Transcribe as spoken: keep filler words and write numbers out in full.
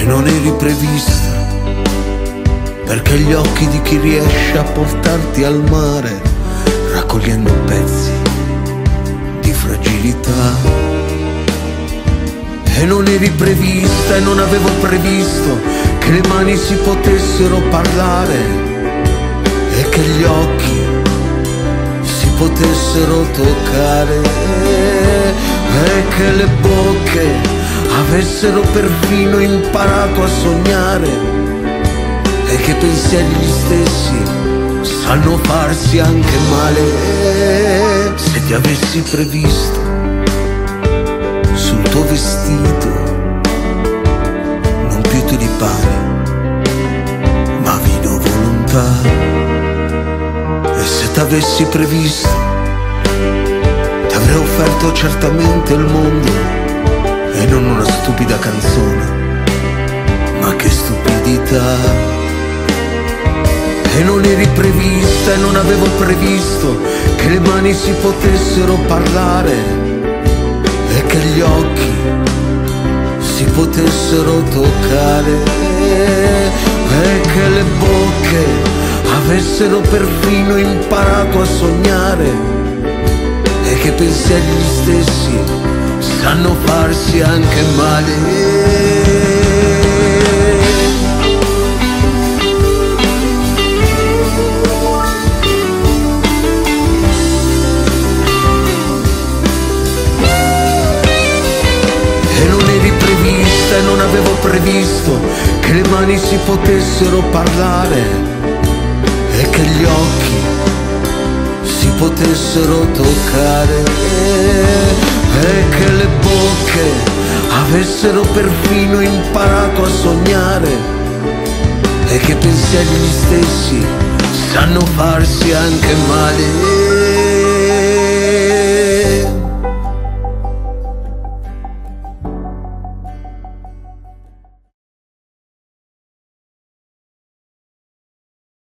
non eri prevista, perché gli occhi di chi riesce a portarti al mare, raccogliendo pezzi di fragilità. E non eri prevista e non avevo previsto che le mani si potessero parlare e che gli occhi si potessero toccare e che le bocche avessero perfino imparato a sognare e che pensieri gli stessi sanno farsi anche male. Se ti avessi previsto sul tuo vestito, non più tulipani ma vino volontà. E se t'avessi previsto, ti avrei offerto certamente il mondo e non una stupida canzone. Ma che stupidità. E non eri prevista e non avevo previsto che le mani si potessero parlare e che gli occhi si potessero toccare e che le bocche avessero perfino imparato a sognare e che pensieri gli stessi sanno farsi anche male. E non avevo previsto che le mani si potessero parlare e che gli occhi si potessero toccare e che le bocche avessero perfino imparato a sognare e che pensieri gli stessi sanno farsi anche male.